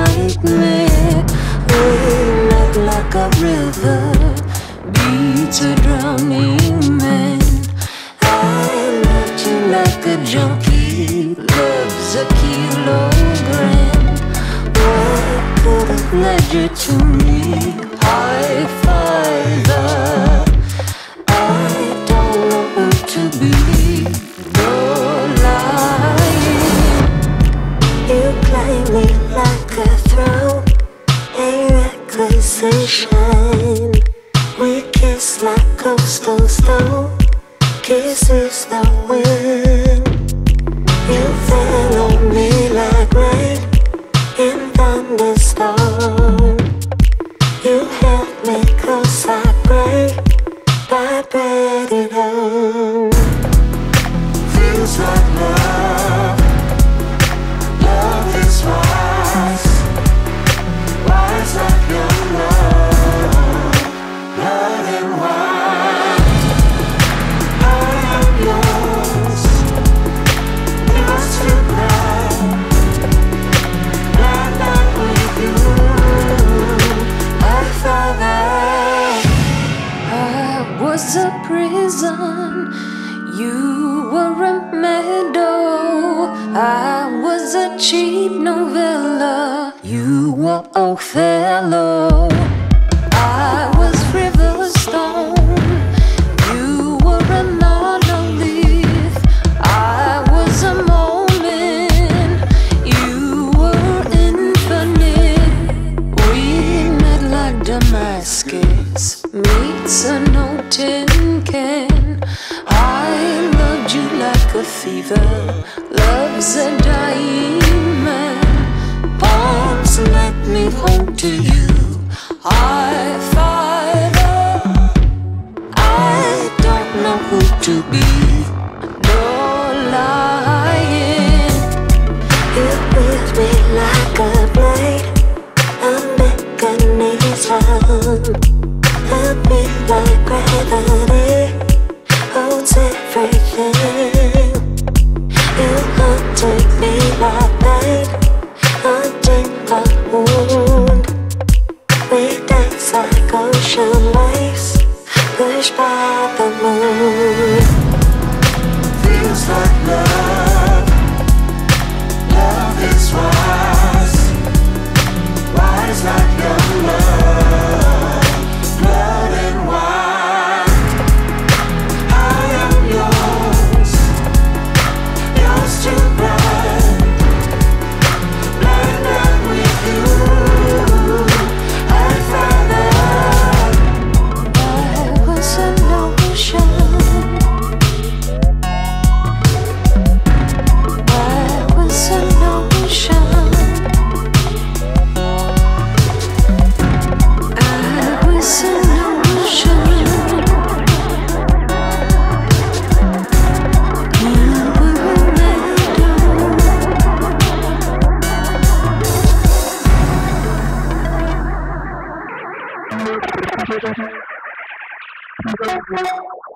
nightmare. We met like a river beats a drowning man. I loved you like a junkie loves a kilogram. What could have led you to me? High five. I don't know who to be. No lying. You play me like a throne, a requisition. We kiss like coastal stone. Kisses the wind. You fell on me like rain in thunderstorm. You held me close like rain, vibrated on. Feels like love. Love is wise. Wise like your love. Blood and wine. I am yours. Yours to cry. Blind like with you. I found out I was a prison. You were a meadow. I was a cheap novella. You were Othello. I was Riverstone. You were a monolith. I was a moment. You were infinite. We met like Damascus meets an old tin can. I loved you like a fever loves a dying man. Palms let me hold to you. I fight. I don't know who to be. No lying. You with me like a blade, a mechanism. A beat like gravity holds everything. You haunted me like pain, haunting my wound. We dance like ocean waves, pushed by the moon. Feels like love. Love is wise. Wise like your love. Blood and wine. I am yours. Yours to blind. Blind and with you. I found out I was an ocean. I was an ocean. I was an ocean. You were a meadow.